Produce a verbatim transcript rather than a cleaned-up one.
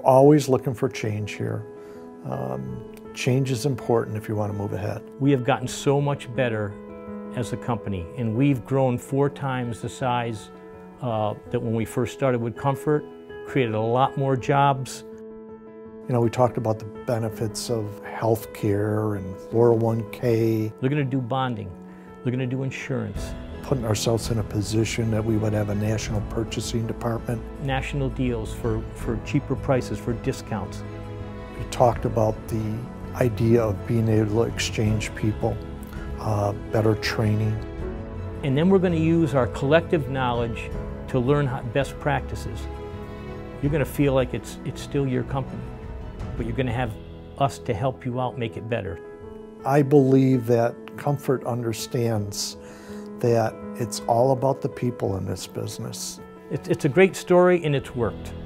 always looking for change here. Um, change is important if you want to move ahead. We have gotten so much better as a company, and we've grown four times the size uh, that when we first started with Comfort, created a lot more jobs. You know, we talked about the benefits of health care and four oh one K. They're going to do bonding. They're going to do insurance. Putting ourselves in a position that we would have a national purchasing department. National deals for, for cheaper prices, for discounts. We talked about the idea of being able to exchange people, uh, better training. And then we're going to use our collective knowledge to learn how, best practices. You're going to feel like it's, it's still your company, but you're going to have us to help you out, make it better. I believe that Comfort understands that it's all about the people in this business. It's, it's a great story, and it's worked.